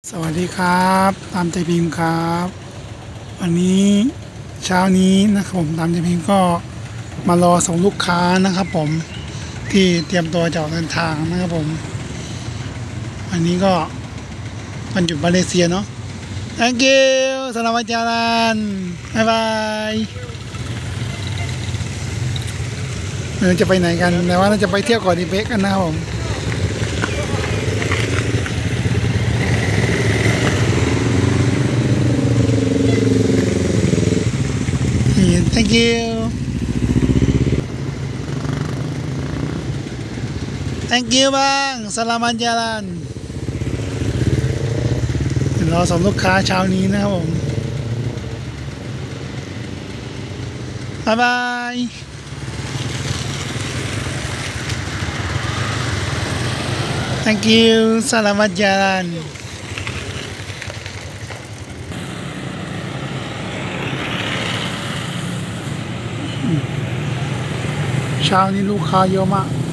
สวัสดีครับตามใจพิมพ์ครับวันนี้เช้านี้นะครับผมตามใจพิมพ์ก็มารอส่งลูกค้านะครับผมที่เตรียมตัวจะออกเดินทางนะครับผมวันนี้ก็วันหยุดมาเลเซียเนาะ thank you สลามัตจารันบ๊ายบายจะไปไหนกันแต่ว่าน่าจะไปเที่ยวเกาะดิเปกกันนะครับผมthank you thank you บ้างสลามัตจารันรอส่งลูกค้าเช้านี้นะครับผมบ๊ายบาย thank you สลามัตจารันเช้านี้ลูกค้าเยอะมาก